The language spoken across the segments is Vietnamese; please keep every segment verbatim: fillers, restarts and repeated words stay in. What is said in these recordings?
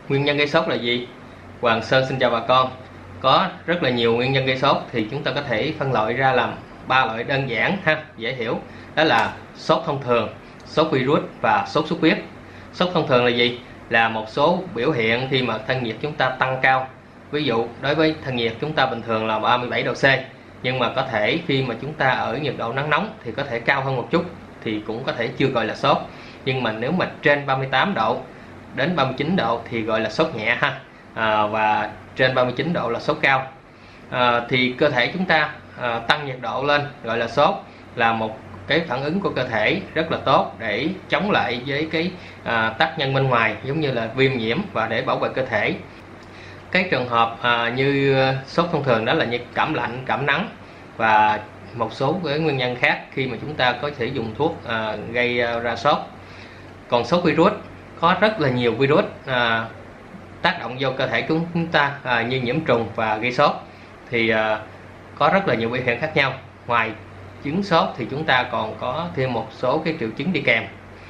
Nguyên nhân gây sốt là gì? Hoàng Sơn xin chào bà con. Có rất là nhiều nguyên nhân gây sốt thì chúng ta có thể phân loại ra làm ba loại đơn giản ha, dễ hiểu. Đó là sốt thông thường, sốt virus và sốt xuất huyết. Sốt thông thường là gì? Là một số biểu hiện khi mà thân nhiệt chúng ta tăng cao. Ví dụ đối với thân nhiệt chúng ta bình thường là ba mươi bảy độ C, nhưng mà có thể khi mà chúng ta ở nhiệt độ nắng nóng thì có thể cao hơn một chút, thì cũng có thể chưa gọi là sốt. Nhưng mà nếu mà trên ba mươi tám độ đến ba mươi chín độ thì gọi là sốt nhẹ ha, à, và trên ba mươi chín độ là sốt cao. À, thì cơ thể chúng ta à, tăng nhiệt độ lên gọi là sốt, là một cái phản ứng của cơ thể rất là tốt để chống lại với cái à, tác nhân bên ngoài giống như là viêm nhiễm và để bảo vệ cơ thể. Cái trường hợp à, như sốt thông thường đó là như cảm lạnh, cảm nắng và một số cái nguyên nhân khác khi mà chúng ta có thể dùng thuốc à, gây ra sốt. Còn sốt virus, có rất là nhiều virus à, tác động vô cơ thể của chúng ta à, như nhiễm trùng và gây sốt, thì à, có rất là nhiều biểu hiện khác nhau. Ngoài chứng sốt thì chúng ta còn có thêm một số cái triệu chứng đi kèm,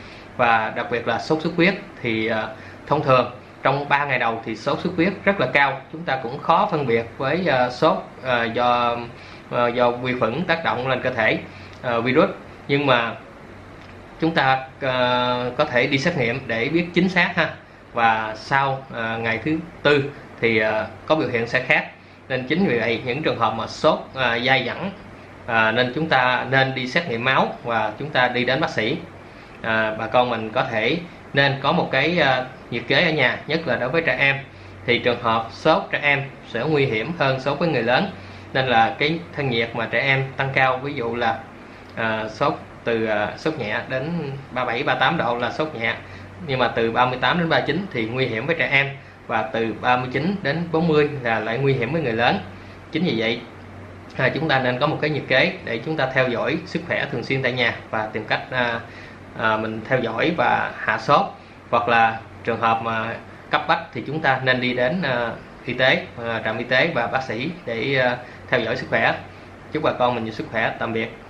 và đặc biệt là sốt xuất huyết thì à, thông thường trong ba ngày đầu thì sốt xuất huyết rất là cao, chúng ta cũng khó phân biệt với uh, sốt uh, do uh, do vi khuẩn tác động lên cơ thể, uh, virus. Nhưng mà chúng ta uh, có thể đi xét nghiệm để biết chính xác ha, và sau uh, ngày thứ tư thì uh, có biểu hiện sẽ khác. Nên chính vì vậy những trường hợp mà sốt uh, dai dẳng uh, nên chúng ta nên đi xét nghiệm máu và chúng ta đi đến bác sĩ. Uh, bà con mình có thể nên có một cái uh, nhiệt kế ở nhà, nhất là đối với trẻ em. Thì trường hợp sốt trẻ em sẽ nguy hiểm hơn sốt với người lớn, nên là cái thân nhiệt mà trẻ em tăng cao, ví dụ là uh, sốt từ uh, sốt nhẹ đến ba mươi bảy ba mươi tám độ là sốt nhẹ, nhưng mà từ ba mươi tám đến ba mươi chín thì nguy hiểm với trẻ em, và từ ba mươi chín đến bốn mươi là lại nguy hiểm với người lớn. Chính vì vậy à, chúng ta nên có một cái nhiệt kế để chúng ta theo dõi sức khỏe thường xuyên tại nhà và tìm cách à, à, mình theo dõi và hạ sốt. Hoặc là trường hợp mà cấp bách thì chúng ta nên đi đến uh, y tế, uh, trạm y tế và bác sĩ để uh, theo dõi sức khỏe. Chúc bà con mình nhiều sức khỏe. Tạm biệt.